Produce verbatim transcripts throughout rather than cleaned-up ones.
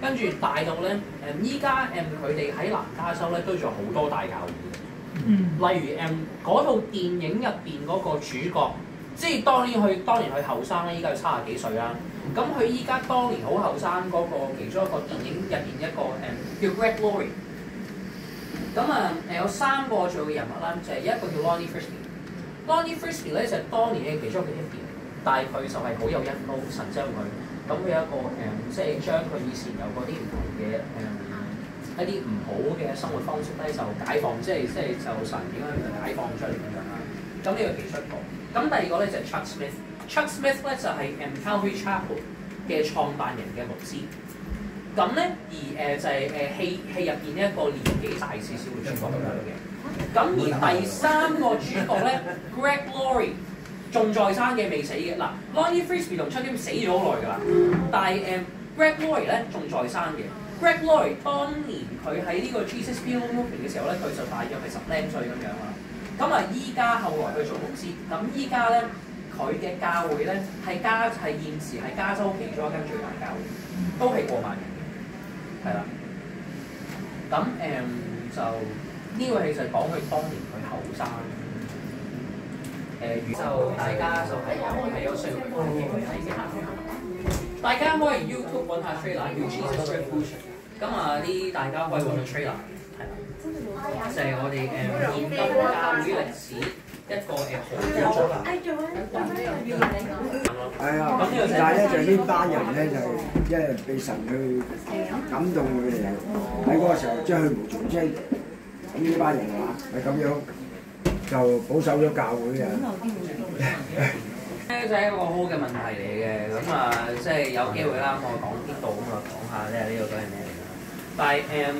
跟住大到咧誒依家誒佢哋喺南加州咧都仲有好多大教會嘅。 嗯。 例如誒嗰套電影入邊嗰個主角，即係當年佢當年佢後生咧，依家佢三十幾歲啦。咁佢依家當年好後生嗰個其中一個電影入邊一個誒、嗯、叫 Greg Laurie。咁啊誒有三個重要嘅人物啦，就係、是、一個叫 Lonnie Frisbee。Lonnie Frisbee 咧就係、是、當年嘅其中一個 hippie， 但係佢就係好有恩膏，神將佢。咁佢有一個誒、嗯，即係將佢以前有嗰啲唔同嘅誒、嗯、一啲唔好嘅生活方式咧，就解放，即係即係就神點樣解放出嚟咁樣啦。咁呢個其中一個。咁第二個咧就係、是、Chuck Smith。Chuck Smith 咧就係、是、誒 Calvary Chapel 嘅創辦人嘅牧師。咁咧而誒、呃、就係、是、誒、呃、戲戲入邊一個年紀大少少嘅主角咁樣嘅。咁而第三個主角咧 Greg Laurie。仲在生嘅未死嘅嗱 Lonnie Frisbee 同 Chuck Smith 死咗好耐㗎啦，但係誒、um, Greg Laurie 咧仲在生嘅。Greg Laurie 當年佢喺呢個 Jesus People Movement 嘅時候咧，佢就大約係十零歲咁樣啦。咁啊，依家後來去做牧師，咁依家咧佢嘅教會咧係加係現時係加州其中一間最大教會，都係過萬人嘅，係啦。咁誒、um, 就呢、這個戲就係講佢當年佢後生。誒、呃，就大家就係有係有需要去睇嘅。大家可以 YouTube 揾下 trailer 叫 Jesus Revolution。咁啊，啲大家可以揾到 trailer 係啦，就係、是、我哋誒現今教會歷史一個誒好嘅係啊，但係咧就呢班人咧就因為被神去感動佢哋喺嗰個時候將佢無從稱，咁呢班人啊係咁樣。就保守咗教會啊！ 呢就係一個好嘅問題嚟嘅，咁啊，即係有機會啦，我講邊度咁啊，講下咧呢個都係咩嚟㗎？但係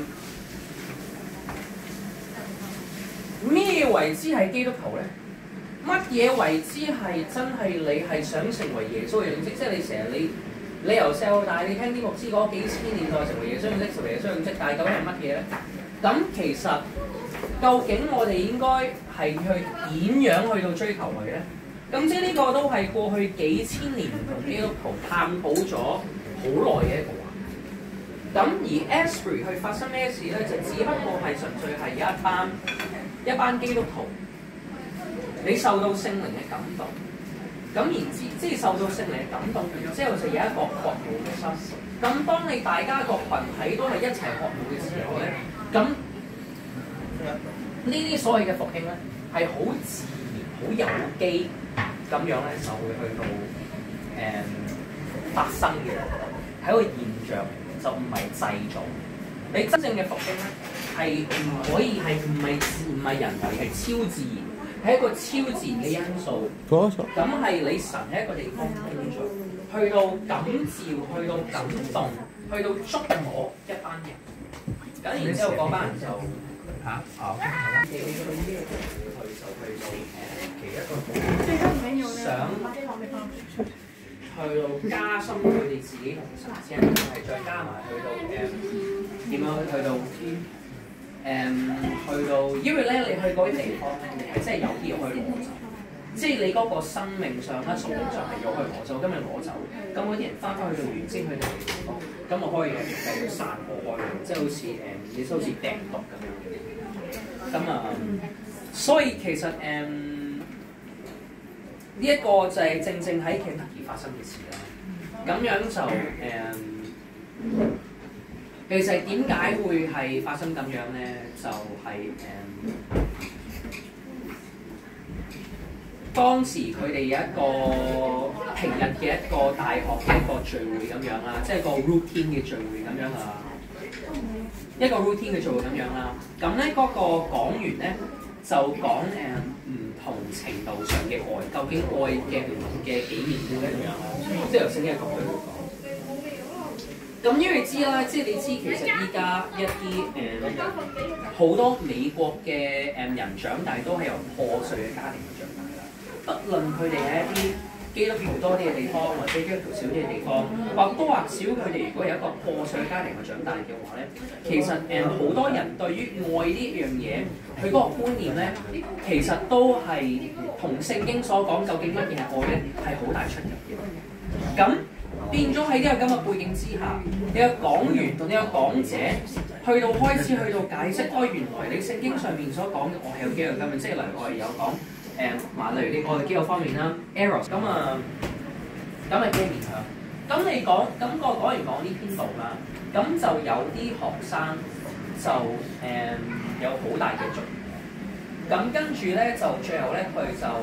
誒咩為之係基督徒咧？乜嘢為之係真係你係想成為耶穌嘅樣式？即係你成日你你由細到大，你聽啲牧師講幾千年代成為耶穌樣式，成為耶穌樣式，但係究竟係乜嘢咧？咁其實究竟我哋應該係去點樣去到追求佢咧？咁即係呢個都係過去幾千年同基督徒探討咗好耐嘅一個話。咁而 Asbury 去發生咩事咧？就只不過係純粹係有一班一班基督徒，你受到聖靈嘅感動，咁然之即係受到聖靈嘅感動，然之後就有一個渴慕嘅心。咁當你大家個群體都係一齊渴慕嘅時候咧，咁呢啲所謂嘅復興咧，係好自然、好有機咁樣咧，就會去到誒、嗯、發生嘅，係一個現象，就唔係製造。你真正嘅復興咧，係唔可以係唔係唔係人為，係超自然，係一個超自然嘅因素。咁係你神喺一個地方工作，去到感召，去到感動，去到觸摸一班人。咁然之後嗰班人就嚇啊，你去到呢個佢就去到誒其一個想去到加深佢哋自己同神之間嘅關係，再加埋去到誒點樣去到誒、嗯、去到，因為咧你去嗰啲地方咧，你係真係有啲嘢可以攞走，即係你嗰個生命上啦、屬靈上係有可以攞走，今日攞走，咁嗰啲人翻返去到原先佢哋嘅地方，咁我可以繼續散播開，即係好似誒，你好似病毒咁樣嘅。咁啊，所以其實誒呢一個就係正正喺 Kentucky 發生嘅事啦。咁樣就誒、嗯，其實點解會係發生咁樣咧？就係、是、誒、嗯、當時佢哋有一個平日嘅一個大學嘅一個聚會咁樣啦，即係個 routine 嘅聚會咁樣啊。一個 routine 嘅聚會咁樣啦，咁咧嗰個講員咧就講誒唔同程度上嘅愛，究竟愛嘅唔同嘅幾面點樣啦，即係由聖經嘅角度去講。咁因為你知啦，即係你知其實依家一啲誒好多美國嘅誒人長大都係由破碎嘅家庭去長大啦，不論佢哋係一啲基督徒多啲嘅地方，或者基督徒少啲嘅地方，或多或少佢哋如果有一個破碎嘅家庭去長大嘅話咧，其實誒好、呃、多人對於愛呢樣嘢，佢嗰個觀念咧，其實都係同聖經所講究竟乜嘢係愛咧，係好大出入嘅。咁變咗喺呢個咁嘅背景之下，你個講員、你個講者去到開始去到解釋，哦原來你聖經上面所講嘅我係有幾樣咁嘅，即係例如我哋有講誒，嗱、呃、例如你我哋幾個方面啦 ，eros 咁啊，咁係咩面向？咁你講咁個講完講呢篇道啦，咁就有啲學生就誒、呃、有好大嘅罪，咁跟住咧就最後咧佢就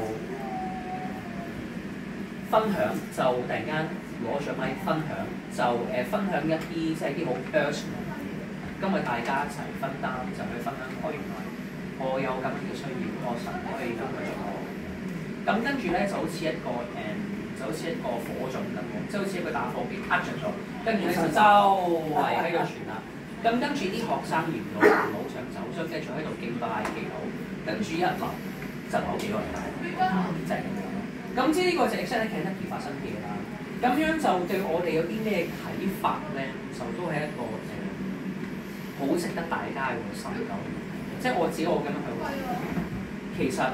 分享，就突然間攞上咪分享，就誒、呃、分享一啲即係啲好 personal，今日大家一齊分擔就去分享我原來我有咁嘅需要，我神可以咁去做我，咁跟住咧就好似一個誒。呃就好似一個火種咁樣，即係好似一個打火機撻着咗，跟住咧就周圍喺度傳啦。咁跟住啲學生沿路沿路上走，所以繼續喺度敬拜祈禱，跟住一流就有幾個人大，就係咁樣咯。咁知呢個就係 exactly Kentucky 發生嘅嘢啦。咁樣就對我哋有啲咩啟發咧？就都係一個誒好、呃、值得大家去深究。即係我自己我咁樣去諗，其實。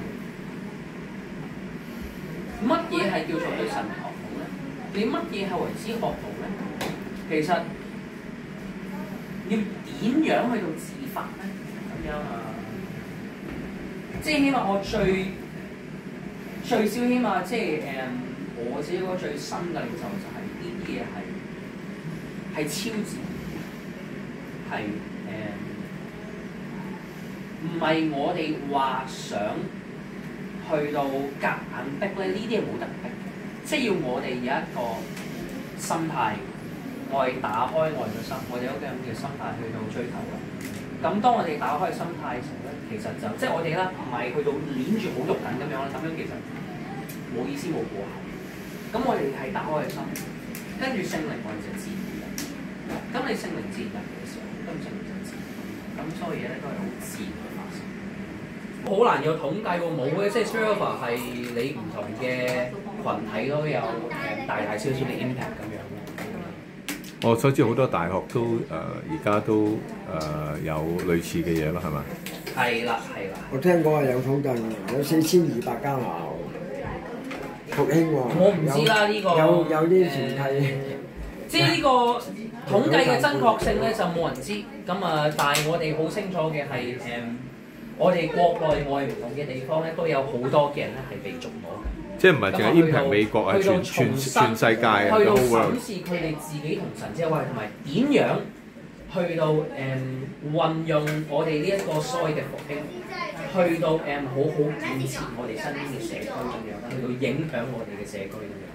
乜嘢係叫做對神學到咧？你乜嘢係為之學到咧？其實要點樣去到自發咧？咁樣啊，即係起碼我最最少起碼即係誒、嗯，我自己嗰個最深嘅領受就係呢啲嘢係係超自然，係誒，唔、嗯、係我哋話想。去到夾硬逼咧，呢啲係冇得逼，即係要我哋有一個心態，我哋打開我哋嘅心，我哋有咁嘅心態去到追求嘅。咁當我哋打開心態嘅時候咧，其實就即係我哋啦，唔係去到攣住好肉緊咁樣啦，咁樣其實冇意思冇過效。咁我哋係打開嘅心，跟住聖靈我哋就自然嘅。咁你聖靈自然嘅時候，咁聖靈就自然。咁所有嘢咧都係好自然嘅發生。好難有統計喎，冇嘅，即係 server 係你唔同嘅群體都有誒大大小小嘅 impact 咁樣。 我所知好多大學都誒而家都誒、呃、有類似嘅嘢咯，係嘛？ 係啦，係啦。 我聽講係有統計，有四千二百間學校復興喎。 我唔知啦，呢、這個有有啲團體。呃、 即係呢個統計嘅真確性咧，就冇人知。咁啊，但係我哋好清楚嘅係誒。嗯我哋國內外唔同嘅地方咧，都有好多嘅人咧係被捉摸嘅。 即係唔係淨係 impact 美國啊，全全全世界啊， 去到審視佢哋自己同神之間關係，同埋點樣去到誒、嗯、運用我哋呢一個所謂嘅復興，去到誒、嗯、好好建設我哋身邊嘅社區咁樣，去到影響我哋嘅社區咁樣。